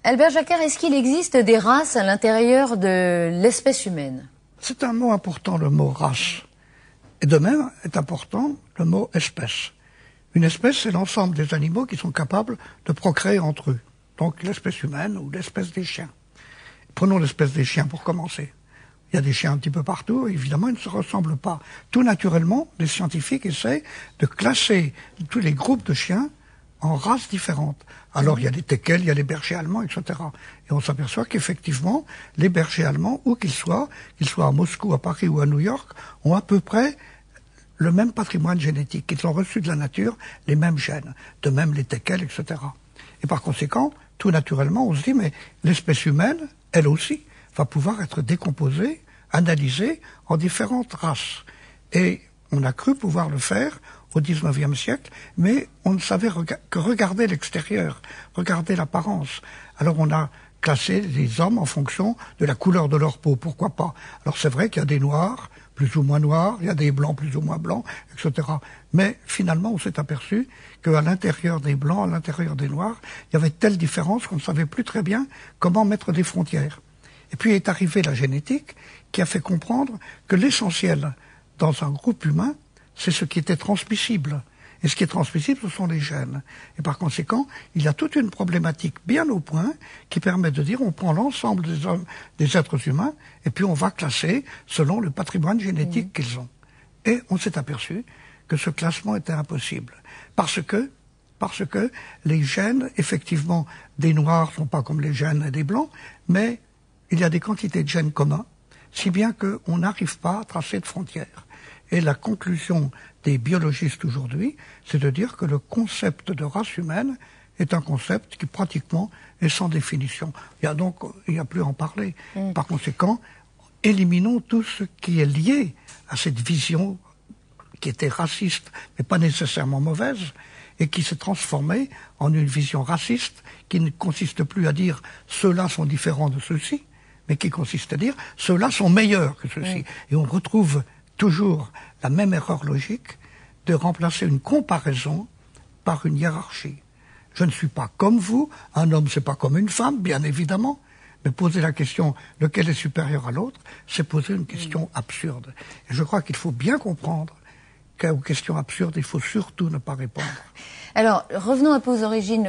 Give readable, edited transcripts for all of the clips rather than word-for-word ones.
Albert Jacquard, est-ce qu'il existe des races à l'intérieur de l'espèce humaine? C'est un mot important, le mot race. Et de même est important le mot espèce. Une espèce, c'est l'ensemble des animaux qui sont capables de procréer entre eux. Donc l'espèce humaine ou l'espèce des chiens. Prenons l'espèce des chiens pour commencer. Il y a des chiens un petit peu partout, et évidemment, ils ne se ressemblent pas. Tout naturellement, les scientifiques essaient de classer tous les groupes de chiens en races différentes. Alors, il y a les teckels, il y a les bergers allemands, etc. Et on s'aperçoit qu'effectivement, les bergers allemands, où qu'ils soient à Moscou, à Paris ou à New York, ont à peu près le même patrimoine génétique. Ils ont reçu de la nature les mêmes gènes. De même les teckels, etc. Et par conséquent, tout naturellement, on se dit, mais l'espèce humaine, elle aussi, va pouvoir être décomposée, analysée en différentes races. Et on a cru pouvoir le faire au XIXe siècle, mais on ne savait que regarder l'extérieur, regarder l'apparence. Alors on a classé les hommes en fonction de la couleur de leur peau, pourquoi pas. Alors c'est vrai qu'il y a des noirs, plus ou moins noirs, il y a des blancs plus ou moins blancs, etc. Mais finalement, on s'est aperçu qu'à l'intérieur des blancs, à l'intérieur des noirs, il y avait telle différence qu'on ne savait plus très bien comment mettre des frontières. Et puis est arrivée la génétique qui a fait comprendre que l'essentiel dans un groupe humain, c'est ce qui était transmissible. Et ce qui est transmissible, ce sont les gènes. Et par conséquent, il y a toute une problématique bien au point qui permet de dire on prend l'ensemble des êtres humains et puis on va classer selon le patrimoine génétique qu'ils ont. Et on s'est aperçu que ce classement était impossible. Parce que les gènes, effectivement, des noirs ne sont pas comme les gènes des blancs, mais il y a des quantités de gènes communs, si bien qu'on n'arrive pas à tracer de frontières. Et la conclusion des biologistes aujourd'hui, c'est de dire que le concept de race humaine est un concept qui pratiquement est sans définition. Il n'y a plus à en parler. Par conséquent, éliminons tout ce qui est lié à cette vision qui était raciste, mais pas nécessairement mauvaise, et qui s'est transformée en une vision raciste qui ne consiste plus à dire ceux-là sont différents de ceux-ci, mais qui consiste à dire ceux-là sont meilleurs que ceux-ci. Et on retrouve toujours la même erreur logique de remplacer une comparaison par une hiérarchie. Je ne suis pas comme vous, un homme c'est pas comme une femme, bien évidemment, mais poser la question lequel est supérieur à l'autre, c'est poser une question absurde. Et je crois qu'il faut bien comprendre qu'aux questions absurdes, il faut surtout ne pas répondre. Alors, revenons un peu aux origines,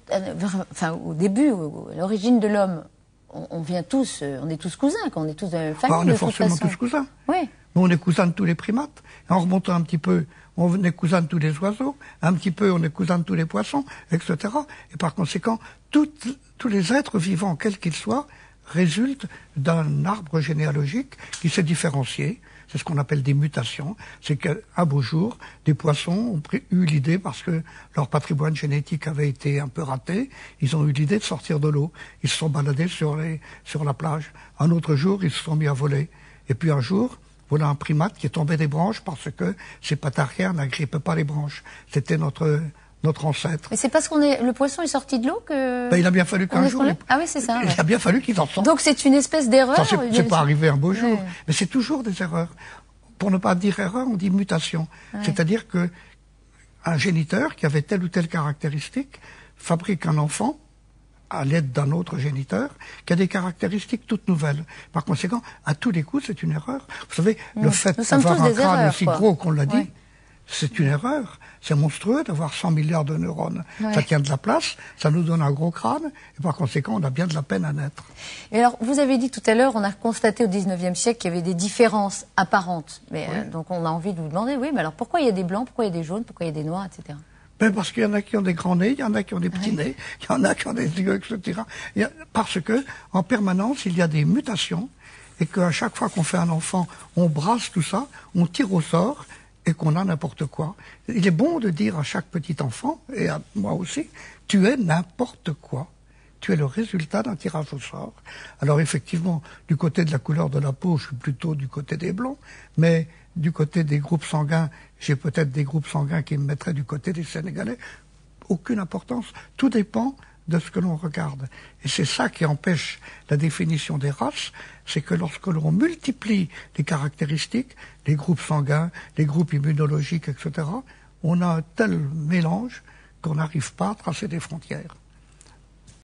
au début, à l'origine de l'homme. On vient tous, on est tous cousins, on est tous de la même famille. On est forcément tous cousins. Oui. Mais on est cousins de tous les primates. Et en remontant un petit peu, on est cousins de tous les oiseaux. Un petit peu, on est cousins de tous les poissons, etc. Et par conséquent, tous les êtres vivants, quels qu'ils soient, résultent d'un arbre généalogique qui s'est différencié. C'est ce qu'on appelle des mutations. C'est qu'un beau jour, des poissons ont eu l'idée, parce que leur patrimoine génétique avait été un peu raté, ils ont eu l'idée de sortir de l'eau. Ils se sont baladés sur la plage. Un autre jour, ils se sont mis à voler. Et puis un jour, voilà un primate qui est tombé des branches parce que ses pattes arrière n'agrippaient pas les branches. C'était notre ancêtre. Mais c'est parce le poisson est sorti de l'eau que... Il a bien fallu qu'un jour... Ah oui, c'est ça. Il a bien fallu qu'ils en sortent. Donc c'est une espèce d'erreur. C'est pas arrivé un beau jour, mais c'est toujours des erreurs. Pour ne pas dire erreur, on dit mutation. C'est-à-dire que un géniteur qui avait telle ou telle caractéristique fabrique un enfant à l'aide d'un autre géniteur qui a des caractéristiques toutes nouvelles. Par conséquent, à tous les coups, c'est une erreur. Vous savez, le fait d'avoir un crâne aussi gros qu'on l'a dit, c'est une erreur. C'est monstrueux d'avoir 100 milliards de neurones. Ça tient de la place, ça nous donne un gros crâne, et par conséquent, on a bien de la peine à naître. Et alors, vous avez dit tout à l'heure, on a constaté au XIXe siècle qu'il y avait des différences apparentes. Mais, donc on a envie de vous demander, oui, mais alors pourquoi il y a des blancs, pourquoi il y a des jaunes, pourquoi il y a des noirs, etc. Ben parce qu'il y en a qui ont des grands nez, il y en a qui ont des petits nez, il y en a qui ont des yeux, etc. Parce que, en permanence, il y a des mutations, et qu'à chaque fois qu'on fait un enfant, on brasse tout ça, on tire au sort, et qu'on a n'importe quoi. Il est bon de dire à chaque petit enfant, et à moi aussi, tu es n'importe quoi. Tu es le résultat d'un tirage au sort. Alors effectivement, du côté de la couleur de la peau, je suis plutôt du côté des blancs, mais du côté des groupes sanguins, j'ai peut-être des groupes sanguins qui me mettraient du côté des Sénégalais. Aucune importance. Tout dépend de ce que l'on regarde. Et c'est ça qui empêche la définition des races, c'est que lorsque l'on multiplie les caractéristiques, les groupes sanguins, les groupes immunologiques, etc., on a un tel mélange qu'on n'arrive pas à tracer des frontières.